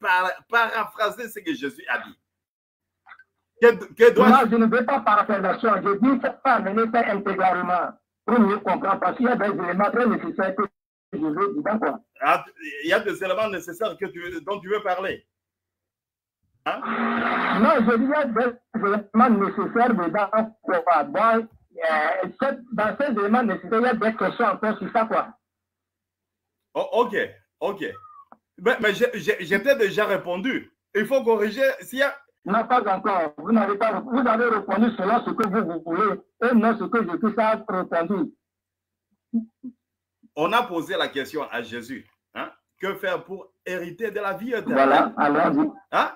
paraphraser ce que Jésus a dit. Non, je ne veux pas paraphrasation. Je dis qu'il ne faut pas amener ça intégralement pour mieux comprendre parce qu'il y a des éléments très nécessaires que je veux dire. Quoi. Ah, il y a des éléments nécessaires dont tu veux parler. Hein? Non, je dis qu'il y a des éléments nécessaires dedans. Quoi. Bon, dans ces éléments nécessaires, il y a des questions encore sur ça. Quoi. Oh, ok, ok. Mais j'étais déjà répondu. Il faut corriger s'il y a... Non, pas encore. Vous n'avez pas. Vous avez répondu selon ce que vous voulez et non ce que je puisse avoir répondu. On a posé la question à Jésus. Hein? Que faire pour hériter de la vie éternelle? Voilà, allons-y. Hein?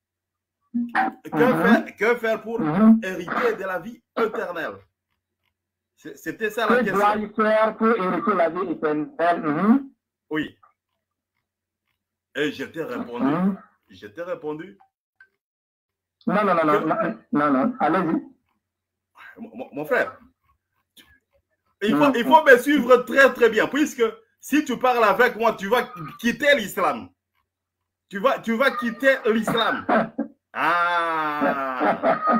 Que faire pour hériter de la vie éternelle? C'était ça la question. Que dois-je faire pour hériter la vie éternelle? Oui. Et je t'ai répondu. Je t'ai répondu. Non, allez-y. Mon frère, il faut me suivre très très bien, puisque si tu parles avec moi, tu vas quitter l'islam. Tu vas quitter l'islam. Ah.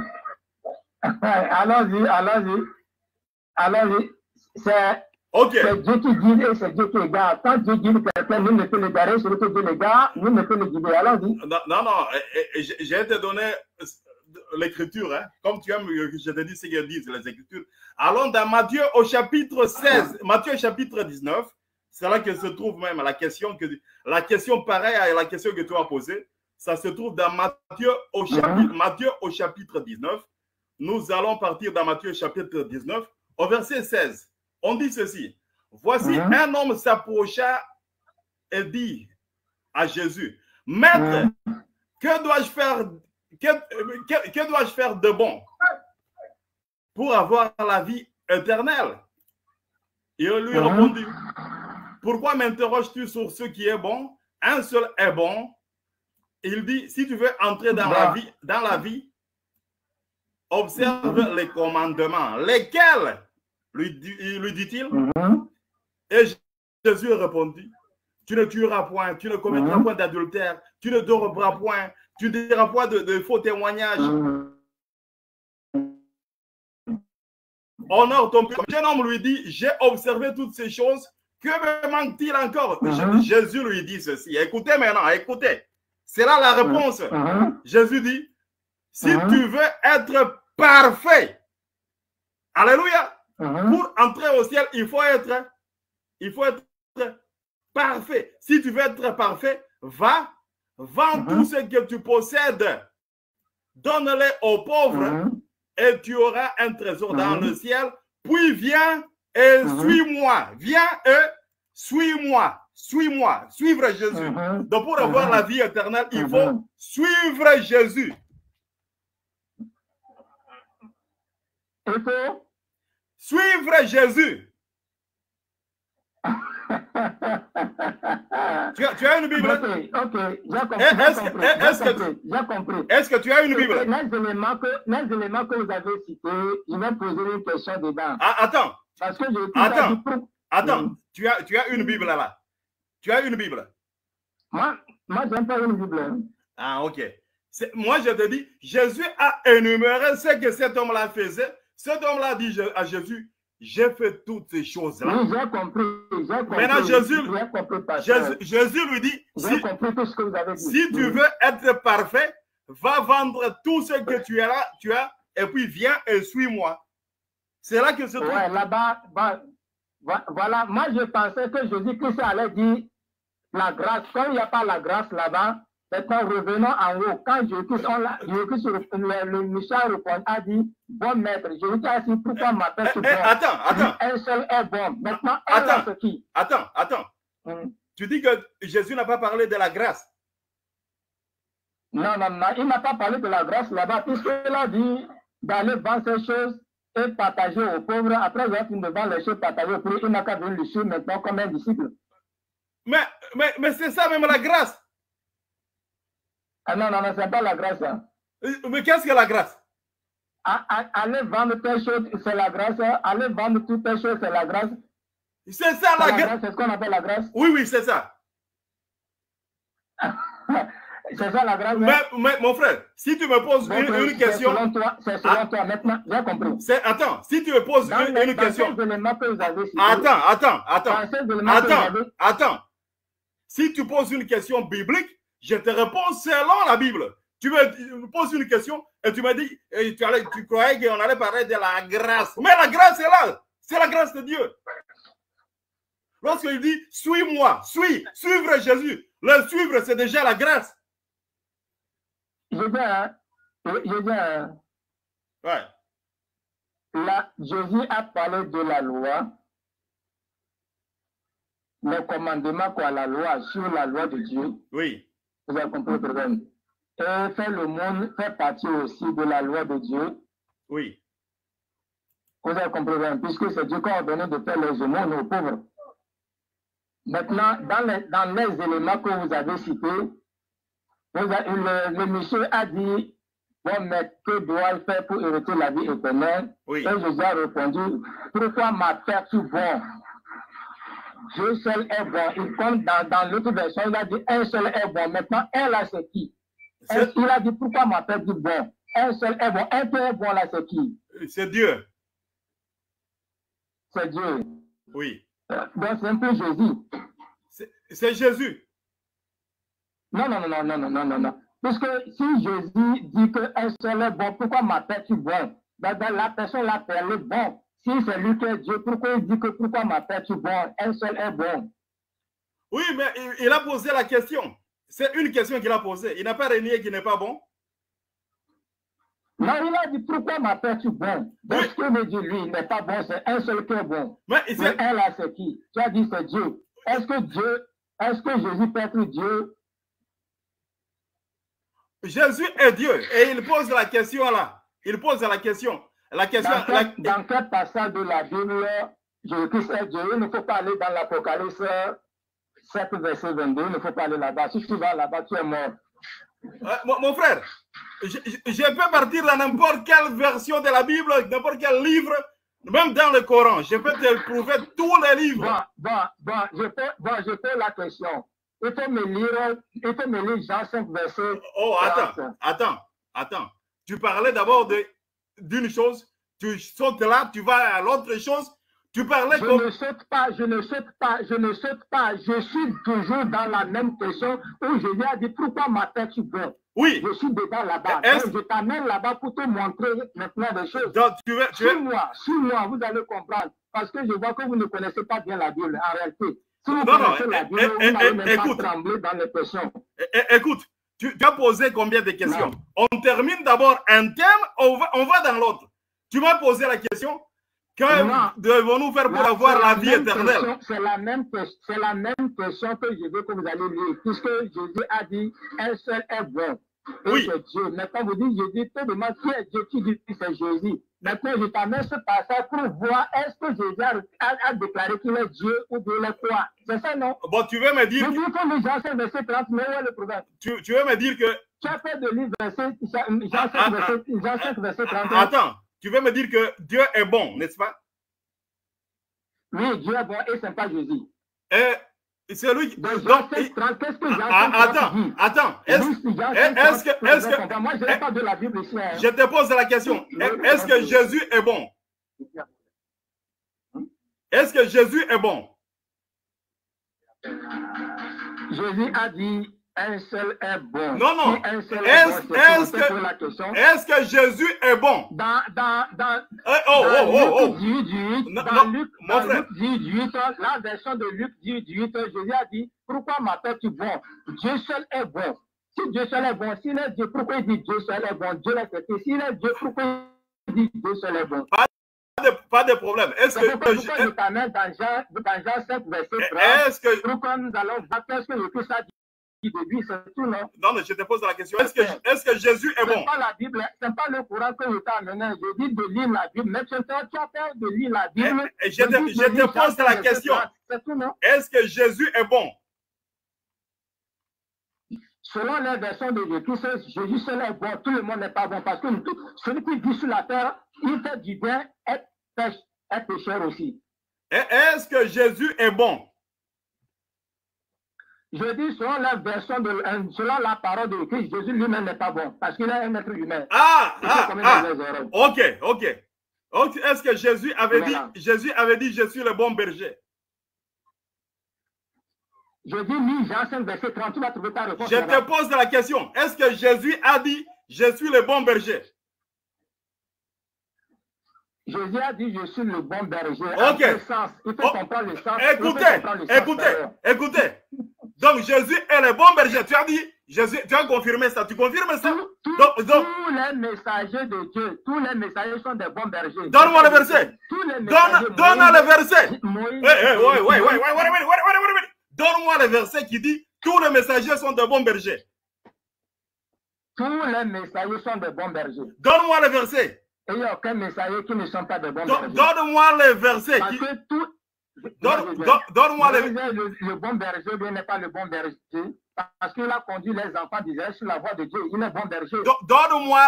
Allons-y. C'est Dieu qui guide et c'est Dieu qui égare. Quand Dieu guide quelqu'un, nous ne peut le garer, celui que Dieu l'égare, nous ne peut le guider. Allons-y. Non, je vais te donner l'écriture, hein. Comme tu aimes, je te dis ce qu'elles disent, les écritures. Allons dans Matthieu au chapitre 16, Matthieu chapitre 19, c'est là que se trouve même la question pareille à la question que tu as posée. Ça se trouve dans Matthieu au chapitre 19. Nous allons partir dans Matthieu chapitre 19, au verset 16. On dit ceci. Voici un homme s'approcha et dit à Jésus, Maître, que dois-je faire de bon pour avoir la vie éternelle? Il lui répondit, pourquoi m'interroges-tu sur ce qui est bon? Un seul est bon. Il dit, si tu veux entrer dans la vie, observe les commandements. Lesquels? Lui dit-il. Et Jésus répondit, tu ne tueras point, tu ne commettras point d'adultère, tu ne dormiras point, tu ne diras point de faux témoignages. Honore ton père. Le jeune homme lui dit, j'ai observé toutes ces choses, que me manque-t-il encore? Jésus lui dit ceci. Écoutez maintenant, écoutez. C'est là la réponse. Jésus dit, si tu veux être parfait, alléluia, pour entrer au ciel, il faut être parfait. Si tu veux être parfait, va, vends tout ce que tu possèdes, donne-les aux pauvres et tu auras un trésor dans le ciel. Puis viens et suis-moi. Viens et suis-moi. Suis-moi. Suivre Jésus. Donc pour avoir la vie éternelle, il faut suivre Jésus. Il faut suivre Jésus. Tu as une Bible? Ok, j'ai compris. Est-ce que tu as une Bible? Les éléments que vous avez cités, je vais poser une question dedans. Ah, attends. Parce que attends. Tu as une Bible là. Tu as une Bible? Moi, je n'ai pas une Bible. Ah, ok. Moi, je te dis, Jésus a énuméré ce que cet homme-là faisait. Cet homme-là dit à Jésus, j'ai fait toutes ces choses-là. Oui, j'ai compris. Maintenant, Jésus lui dit, si tu veux être parfait, va vendre tout ce que tu as et puis viens et suis-moi. C'est là que se trouve. Ouais, là-bas, voilà. Moi, je pensais que Jésus-Christ allait dire la grâce. Comme il n'y a pas la grâce là-bas, maintenant, revenons en haut. Quand Jésus-Christ, le Michel a dit, bon maître, Jésus a dit, pourquoi m'appelle ce bon? Attends. Un seul est bon. Maintenant, un est qui? Attends. Tu dis que Jésus n'a pas parlé de la grâce. Non, il n'a pas parlé de la grâce là-bas, puisqu'il a dit d'aller vendre ces choses et partager aux pauvres. Après, il a fini de vendre les choses partagées aux pauvres. Il n'a qu'à venir le suivre maintenant comme un disciple. Mais c'est ça même la grâce. Ah non, c'est pas la grâce. Hein. Mais qu'est-ce que la grâce? Aller vendre tes choses, c'est la grâce. Aller vendre toutes tes choses, c'est la grâce. C'est ça la grâce. C'est ce qu'on appelle la grâce. Oui, c'est ça. C'est ça la grâce. Mais mon frère, si tu me poses une question. C'est selon toi, maintenant, j'ai compris. Attends, si tu me poses une question. Attends. Si tu poses une question biblique, je te réponds selon la Bible. Tu me poses une question et tu me dis, tu croyais qu'on allait parler de la grâce. Mais la grâce est là. C'est la grâce de Dieu. Lorsqu'il dit, suis-moi, suivre Jésus. Le suivre, c'est déjà la grâce. Ouais. Là, Jésus a parlé de la loi, le commandement quoi, la loi, sur la loi de Dieu. Oui. Vous avez compris le problème. Et faire le monde fait partie aussi de la loi de Dieu. Oui. Vous avez compris, puisque c'est Dieu qui a ordonné de faire les aumônes aux pauvres. Maintenant, dans les éléments que vous avez cités, le monsieur a dit, bon, mais que dois-je faire pour hériter la vie éternelle? Oui. Et Jésus a répondu, pourquoi m'appelles-tu bon? Dieu seul est bon. Il compte dans l'autre version, il a dit, un seul est bon. Maintenant, un là, c'est qui? Il a dit, pourquoi m'appelles-tu bon? Un seul est bon. Un qui est bon là, c'est qui? C'est Dieu. C'est Dieu. Oui. Donc, c'est un peu Jésus. C'est Jésus. Non. Puisque si Jésus dit qu'un seul est bon, pourquoi m'appelles-tu bon? La personne l'appelle bon. Si c'est lui qui est Dieu, pourquoi il dit que pourquoi m'appelles-tu bon? Un seul est bon. Oui, mais il a posé la question. C'est une question qu'il a posée. Il n'a pas renié qu'il n'est pas bon. Non, il a dit pourquoi m'appelles-tu bon? Donc, ce que me dit lui, il n'est pas bon, c'est un seul qui est bon. Mais un là, c'est qui? Tu as dit c'est Dieu. Est-ce que Jésus peut être Dieu? Jésus est Dieu et il pose la question là. Il pose la question. Dans quel passage de la Bible Jésus-Christ est Dieu? Il ne faut pas aller dans l'Apocalypse 7, verset 22. Il ne faut pas aller là-bas. Si tu vas là-bas, tu es mort. Mon frère, je peux partir dans n'importe quelle version de la Bible, n'importe quel livre, même dans le Coran. Je peux te prouver tous les livres. Je pose la question. Il faut me lire Jean 5, verset. Oh, attends. Tu parlais d'abord d'une chose, tu sautes là, tu vas à l'autre chose. Tu parlais je ne saute pas. Je suis toujours dans la même question où Jésus a dit pourquoi m'appelles-tu bon? Oui. Je suis dedans là-bas. Je t'amène là-bas pour te montrer maintenant des choses. Donc, suis-moi, vous allez comprendre. Parce que je vois que vous ne connaissez pas bien la Bible en réalité. Si vous connaissez la Bible, vous n'allez même pas trembler dans les questions. Écoute, tu as posé combien de questions? Non. On termine d'abord un thème, on va dans l'autre. Tu m'as posé la question. Que devons-nous faire pour avoir la vie éternelle? C'est la même question que je veux que vous allez lire. Puisque Jésus a dit, un seul est bon. Oui. C'est Dieu. Maintenant, vous dites, Jésus, te demande qui est Dieu, qui dit que c'est Jésus. Maintenant, je t'amène ce passage pour voir est-ce que Jésus a déclaré qu'il est Dieu ou bien il est quoi? C'est ça, non? Bon, tu veux me dire. Je dis que Jean 5, verset 30, mais où est le problème? Tu veux me dire que. Tu as fait de lire Jean 5, verset 30. Attends. Tu veux me dire que Dieu est bon, n'est-ce pas? Oui, Dieu est bon et c'est pas Jésus. Et c'est lui qui. Donc, qu'est-ce que attends. Est-ce que. Moi, je n'ai pas de la Bible ici. Hein. Je te pose la question. Est-ce que Jésus est bon? Est-ce que Jésus est bon? Jésus a dit. Un seul est bon. Non. Si est-ce que Jésus est bon? Dans Luc 18, la version de Luc 18, Jésus a dit, pourquoi m'appelles-tu bon? Dieu seul est bon. Si Dieu seul est bon, s'il est Dieu, pourquoi il dit Dieu seul est bon? Dieu l'a fait. S'il est Dieu, pourquoi il dit Dieu seul est bon? Pas de problème. Est-ce que pourquoi je t'amène dans Jean 5, verset 30? Est-ce que pourquoi nous allons voir qu'est-ce que le Christ a dit? Non, mais je te pose la question. Est-ce que Jésus est bon? C'est pas la Bible, c'est pas le Coran que je t'ai amené. Je dis de lire la Bible. Mais tu as peur de lire la Bible. Je te pose la question. Est-ce que Jésus est bon? Selon les versions de Jésus seul est bon. Tout le monde n'est pas bon. Parce que celui qui vit sur la terre, il fait du bien, est pécheur aussi. Est-ce que Jésus est bon? Je dis selon la version, selon la parole de Christ, Jésus lui-même n'est pas bon, parce qu'il est un être humain. Ok. Est-ce que Jésus avait dit, je suis le bon berger? Je dis, lis Jean 5, verset 30, tu vas trouver ta réponse. Je te pose la question. Est-ce que Jésus a dit, je suis le bon berger? Jésus a dit, je suis le bon berger. Ok. Il faut comprendre le sens. Écoutez. Donc, Jésus est le bon berger. Tu as dit, Jésus, tu as confirmé ça. Tu confirmes ça? Tous les messagers de Dieu, tous les messagers sont des bons bergers. Donne-moi le verset. Donne-moi le verset. Donne-moi le verset qui dit, tous les messagers sont de bons bergers. Tous les messagers sont de bons bergers. Donne-moi le verset. Et il n'y a aucun messager qui ne sont pas de bons bergers. Donne-moi le verset. Donne-moi le bon berger n'est pas le bon berger parce qu'il a conduit les enfants d'Israël sur la voie de Dieu. Il est bon berger. Donne-moi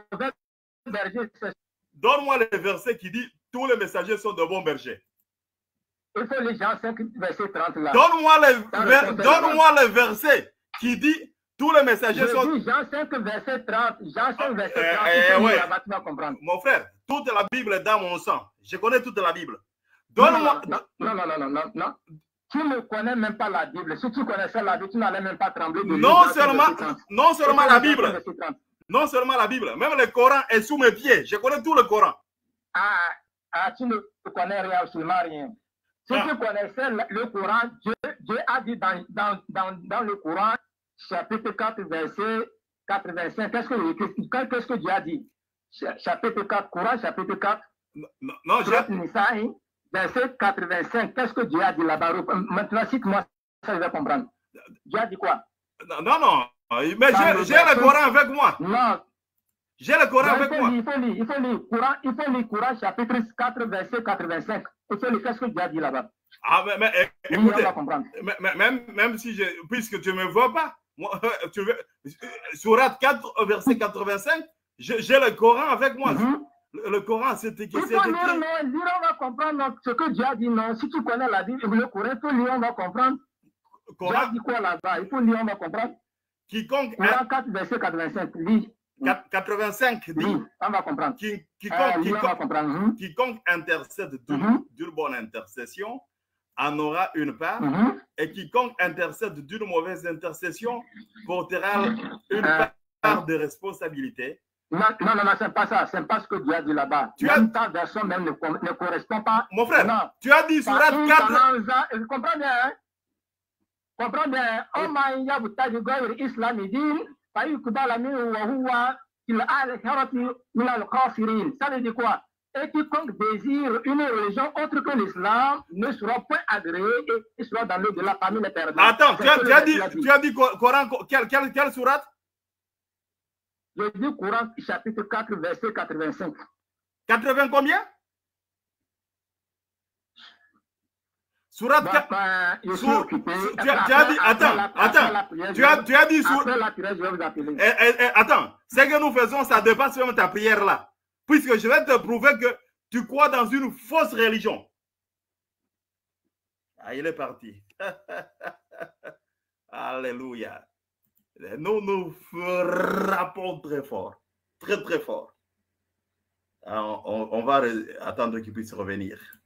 Donne-moi le verset qui dit tous les messagers sont de bons bergers. Il faut les Jean 5, verset 30 là. Donne-moi le verset qui dit tous les messagers sont... Jean 5, verset 30. Jean 5, verset 30. Ouais. Tu vas comprendre. Mon frère, toute la Bible est dans mon sang. Je connais toute la Bible. Donne-moi... Non. Tu ne connais même pas la Bible. Si tu connaissais la Bible, tu n'allais même pas trembler. Non seulement la Bible. Non seulement la Bible. Même le Coran est sous mes pieds. Je connais tout le Coran. Tu ne connais rien, absolument rien. Si tu connaissais le Coran, Dieu a dit dans le Coran, chapitre 4, verset 85, qu'est-ce que Dieu a dit? Chapitre 4, Coran, chapitre 4, verset 85, qu'est-ce que Dieu a dit là-bas? Maintenant, cite-moi ça, je vais comprendre. Dieu a dit quoi? Non, mais j'ai le Coran avec moi. Non. J'ai le Coran avec moi. Il faut lire Coran, chapitre 4, verset 85. Il faut lire qu'est-ce que Dieu a dit là-bas. Mais écoutez, même si puisque tu ne me vois pas, moi, Sourate 4, verset 85, j'ai le Coran avec moi. Le Coran, c'était qui? Il faut lire, on va comprendre ce que Dieu a dit. Non, si tu connais la Bible, le Coran, il faut lire, on va comprendre. Dieu a dit quoi là-bas? Il faut lire, on va comprendre. Coran 4, verset 85, lis. 85 dit, on va comprendre. Quiconque intercède d'une bonne intercession en aura une part, et quiconque intercède d'une mauvaise intercession portera une part de responsabilité. Non, c'est pas ça. C'est pas ce que Dieu a dit là-bas. Ta version même ne correspond pas. Mon frère, tu as dit Sourate 4. Comprends bien, hein? Comprends bien. Ça veut dire quoi? Et quiconque désire une religion autre que l'islam ne sera point agréé et sera dans le de la famille éternelle. Attends, tu as dit Coran, quelle sourate? Je dis Coran chapitre 4 verset 85. 80 combien? Sourate 4. Tu as dit, attends. Tu as dit attends, ce que nous faisons, ça dépasse même ta prière là. Puisque je vais te prouver que tu crois dans une fausse religion. Il est parti. Alléluia. Nous frappons très fort. Très, très fort. Alors, on va attendre qu'il puisse revenir.